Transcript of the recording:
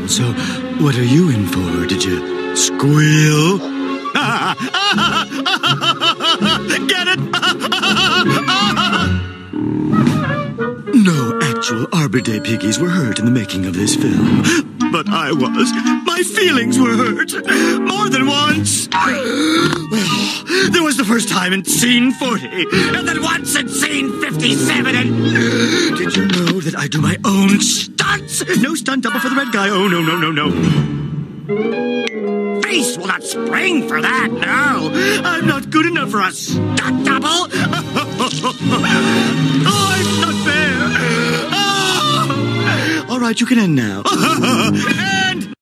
So, what are you in for? Did you squeal? Get it? No actual Arbor Day piggies were hurt in the making of this film. But I was. My feelings were hurt. More than once. Well, there was the first time in scene 40. And then once in scene 57. And did you know that I do my own stunts? No stunt double for the red guy. Oh, no, no, no, no. Face will not spring for that, no. I'm not good enough for a stunt double. Oh, it's not fair. Oh. All right, you can end now.